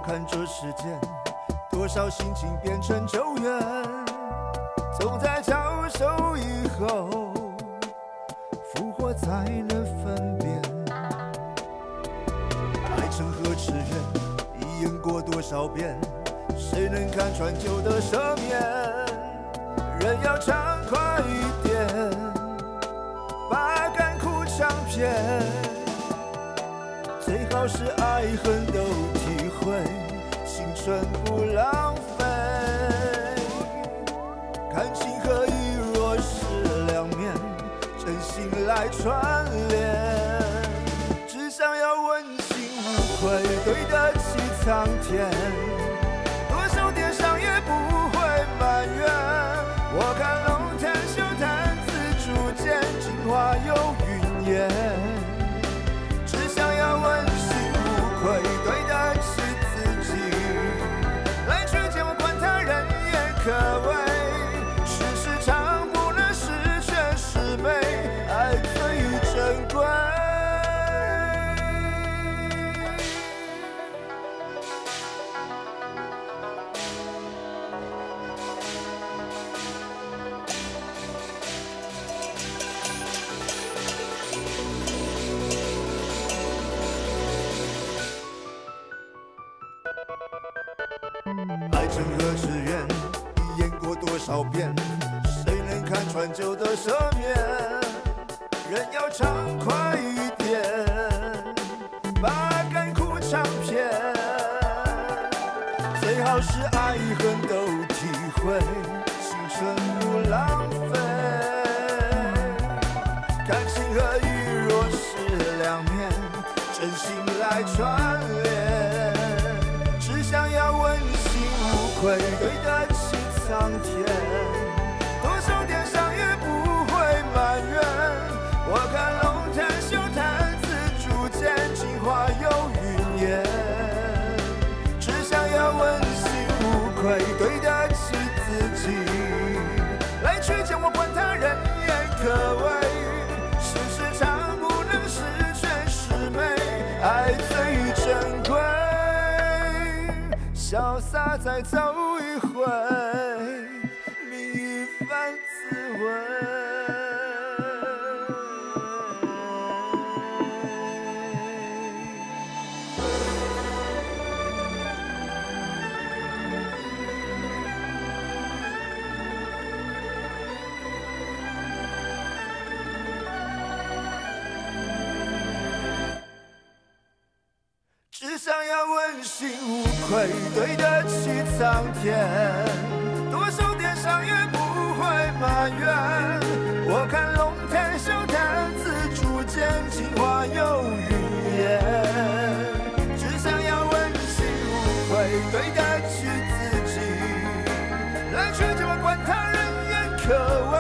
看这世间，多少心情变成旧缘，总在交手以后，复活才能分辨。爱成何尺远，已演过多少遍，谁能看穿旧的赦免？人要畅快一点，把甘苦尝遍，最好是爱恨都体会，青春不浪费。感情何以若是两面，真心来串联，只想要问心无愧，对得起苍天。多少点伤也不会埋怨，我看龙潭秀谈自逐渐进化有云烟，只想要问心无愧，对得起自己，来去间我管他人言可畏，世事长不能十全十美，爱最珍贵。爱成何尺远，已演过多少遍，谁能看穿旧的赦免？人要畅快一点，把甘苦尝遍，最好是爱恨都体会，青春不浪费。感情何以若是两面，真心来串联，只想要问心无愧，对得起苍天。多少点伤也不会埋怨，我看龙潭秀谈自逐渐进化有云烟，只想要问心无愧，对得起自己，来去间我管他人言可畏，世事长不能十全十美，爱最珍贵。潇洒再走一回，另一番滋味。只想要问心无愧，对得起苍天。多少点伤也不会埋怨，我看龙潭秀谈自逐渐进化有云烟，只想要问心无愧，对得起自己，来去间我管他人言可畏。